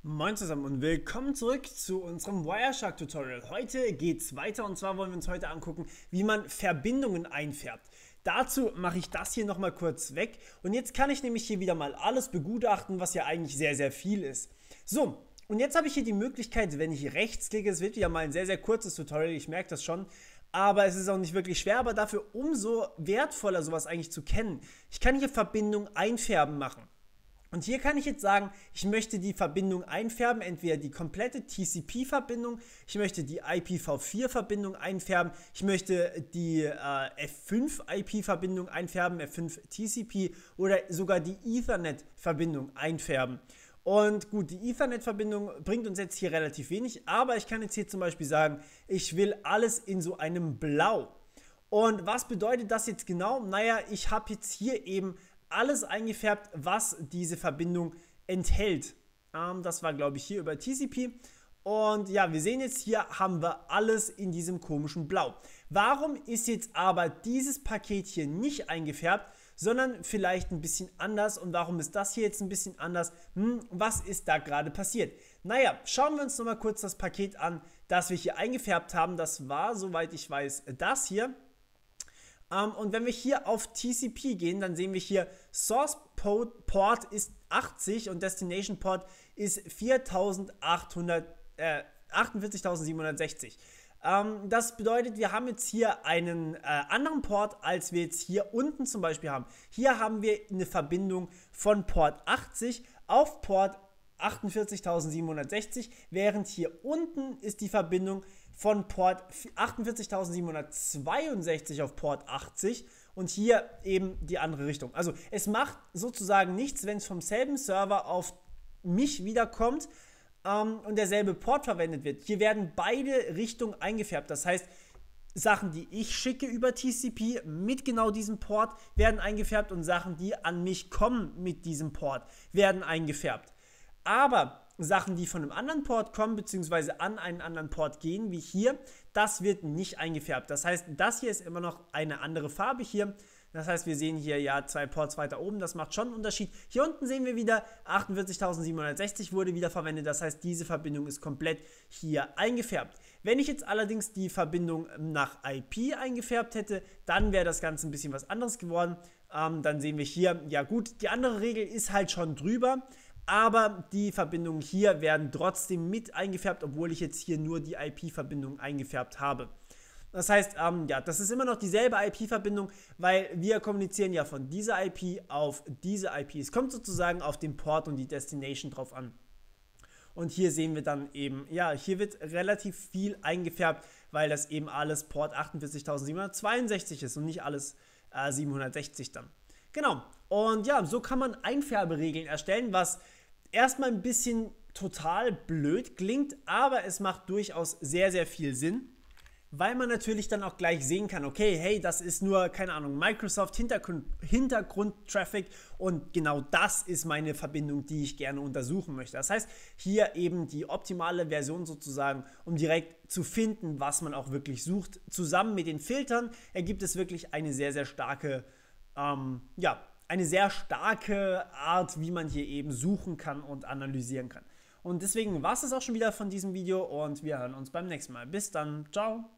Moin zusammen und willkommen zurück zu unserem Wireshark Tutorial. Heute geht's weiter und zwar wollen wir uns heute angucken, wie man Verbindungen einfärbt. Dazu mache ich das hier nochmal kurz weg und jetzt kann ich nämlich hier wieder mal alles begutachten, was ja eigentlich sehr, sehr viel ist. So, und jetzt habe ich hier die Möglichkeit, wenn ich rechts klicke, es wird wieder mal ein sehr, sehr kurzes Tutorial, ich merke das schon, aber es ist auch nicht wirklich schwer, aber dafür umso wertvoller sowas eigentlich zu kennen. Ich kann hier Verbindungen einfärben machen. Und hier kann ich jetzt sagen, ich möchte die Verbindung einfärben, entweder die komplette TCP-Verbindung, ich möchte die IPv4-Verbindung einfärben, ich möchte die F5-IP-Verbindung einfärben, F5-TCP oder sogar die Ethernet-Verbindung einfärben. Und gut, die Ethernet-Verbindung bringt uns jetzt hier relativ wenig, aber ich kann jetzt hier zum Beispiel sagen, ich will alles in so einem Blau. Und was bedeutet das jetzt genau? Naja, ich habe jetzt hier eben alles eingefärbt, was diese Verbindung enthält. Das war, glaube ich, hier über TCP. Und ja, wir sehen jetzt, hier haben wir alles in diesem komischen Blau. Warum ist jetzt aber dieses Paket hier nicht eingefärbt, sondern vielleicht ein bisschen anders? Und warum ist das hier jetzt ein bisschen anders? Was ist da gerade passiert? Naja, schauen wir uns nochmal kurz das Paket an, das wir hier eingefärbt haben. Das war, soweit ich weiß, das hier. Und wenn wir hier auf TCP gehen, dann sehen wir hier, Source Port ist 80 und Destination Port ist 48.760. Das bedeutet, wir haben jetzt hier einen anderen Port, als wir jetzt hier unten zum Beispiel haben. Hier haben wir eine Verbindung von Port 80 auf Port 48.760, während hier unten ist die Verbindung von Port 48.762 auf Port 80 und hier eben die andere Richtung. Also es macht sozusagen nichts, wenn es vom selben Server auf mich wiederkommt und derselbe Port verwendet wird. Hier werden beide Richtungen eingefärbt. Das heißt, Sachen, die ich schicke über TCP mit genau diesem Port, werden eingefärbt und Sachen, die an mich kommen mit diesem Port, werden eingefärbt. Aber Sachen, die von einem anderen Port kommen, beziehungsweise an einen anderen Port gehen, wie hier, das wird nicht eingefärbt. Das heißt, das hier ist immer noch eine andere Farbe hier. Das heißt, wir sehen hier ja zwei Ports weiter oben, das macht schon einen Unterschied. Hier unten sehen wir wieder, 48.760 wurde wieder verwendet. Das heißt, diese Verbindung ist komplett hier eingefärbt. Wenn ich jetzt allerdings die Verbindung nach IP eingefärbt hätte, dann wäre das Ganze ein bisschen was anderes geworden. Dann sehen wir hier, ja gut, die andere Regel ist halt schon drüber. Aber die Verbindungen hier werden trotzdem mit eingefärbt, obwohl ich jetzt hier nur die IP-Verbindung eingefärbt habe. Das heißt, ja, das ist immer noch dieselbe IP-Verbindung, weil wir kommunizieren ja von dieser IP auf diese IP. Es kommt sozusagen auf den Port und die Destination drauf an. Und hier sehen wir dann eben, ja, hier wird relativ viel eingefärbt, weil das eben alles Port 48.762 ist und nicht alles 760 dann. Genau, und ja, so kann man Einfärberegeln erstellen, was erstmal ein bisschen total blöd klingt, aber es macht durchaus sehr, sehr viel Sinn, weil man natürlich dann auch gleich sehen kann, okay, hey, das ist nur, keine Ahnung, Microsoft Hintergrund-Traffic und genau das ist meine Verbindung, die ich gerne untersuchen möchte. Das heißt, hier eben die optimale Version sozusagen, um direkt zu finden, was man auch wirklich sucht. Zusammen mit den Filtern ergibt es wirklich eine sehr, sehr starke ja, eine sehr starke Art, wie man hier eben suchen kann und analysieren kann. Und deswegen war es auch schon wieder von diesem Video und wir hören uns beim nächsten Mal. Bis dann, ciao!